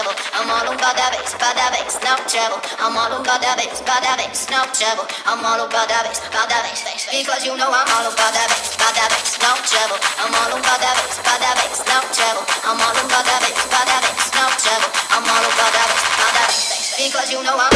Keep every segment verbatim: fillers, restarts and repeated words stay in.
trouble. I'm all about that bass, about that bass, no trouble. I'm all about that bass, about that bass, no trouble. I'm all about that bass, about that bass, bass. Because you know I'm all about that bass, about that bass, no trouble. I'm all about that bass, about that bass, no trouble. I'm all about that bass, about that bass, no trouble. I'm all about that bass, about that bass, bass. Because you know I'm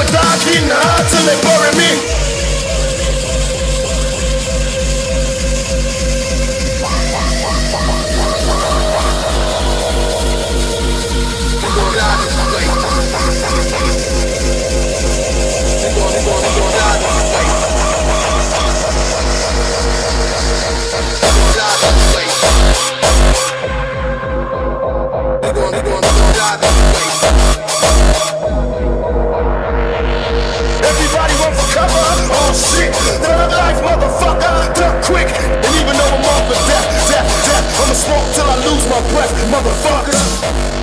die getting high till they bury me. Everybody run for cover, oh shit, thug life motherfucker, duck quick, and even though I'm off for death, death, death, I'ma smoke till I lose my breath, motherfuckers.